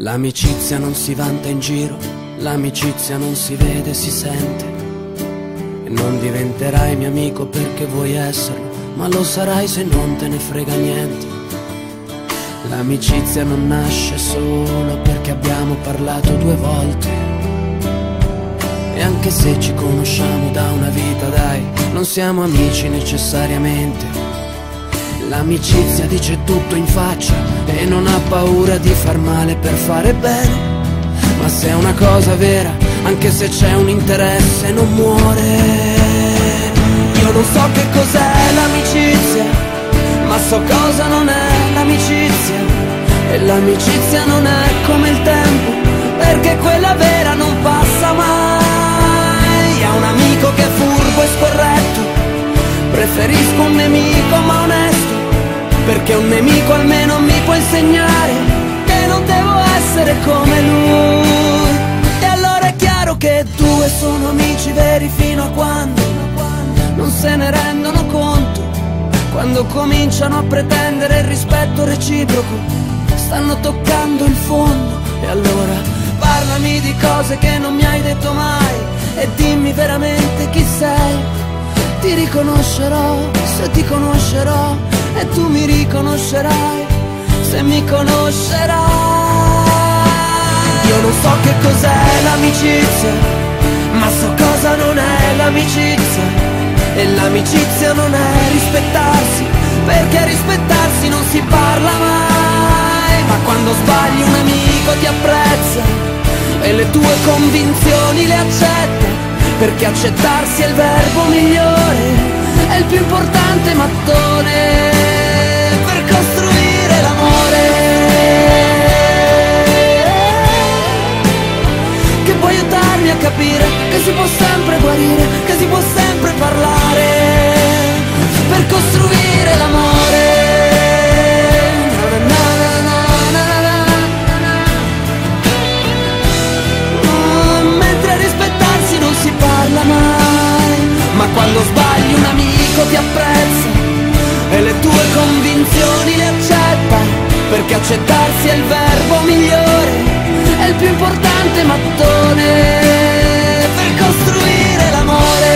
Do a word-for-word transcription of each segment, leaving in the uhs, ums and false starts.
L'amicizia non si vanta in giro, l'amicizia non si vede, si sente. E non diventerai mio amico perché vuoi esserlo, ma lo sarai se non te ne frega niente. L'amicizia non nasce solo perché abbiamo parlato due volte. E anche se ci conosciamo da una vita, dai, non siamo amici necessariamente. L'amicizia dice tutto in faccia e non ha paura di far male per fare bene. Ma se è una cosa vera, anche se c'è un interesse, non muore. Io non so che cos'è l'amicizia, ma so cosa non è l'amicizia. E l'amicizia non è come il tempo, perché quella vera non passa mai. È un amico che è furbo e scorretto, preferisco un nemico ma onesto, perché un nemico almeno mi può insegnare che non devo essere come lui. E allora è chiaro che due sono amici veri fino a quando non se ne rendono conto. Quando cominciano a pretendere il rispetto reciproco, stanno toccando il fondo. E allora parlami di cose che non mi hai detto mai e dimmi veramente chi sei. Ti riconoscerò se ti conoscerò e tu mi riconoscerai se mi conoscerai. Io non so che cos'è l'amicizia, ma so cosa non è l'amicizia. E l'amicizia non è rispettarsi, perché rispettarsi non si parla mai. Ma quando sbagli un amico ti apprezza e le tue convinzioni le accetta, perché accettarsi è il verbo migliore, è il più importante mattone per costruire l'amore. Che può aiutarmi a capire che si può sempre guarire, che si può sempre parlare per costruire l'amore. Mentre rispettarsi non si parla mai. Ma quando sbagli un amico ti apprezza e le tue convinzioni le accetta, perché accettarsi è il verbo migliore, è il più importante mattone per costruire l'amore.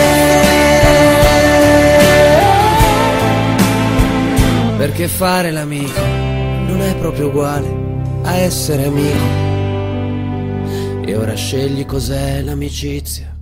Perché fare l'amico non è proprio uguale a essere amico. E ora scegli cos'è l'amicizia.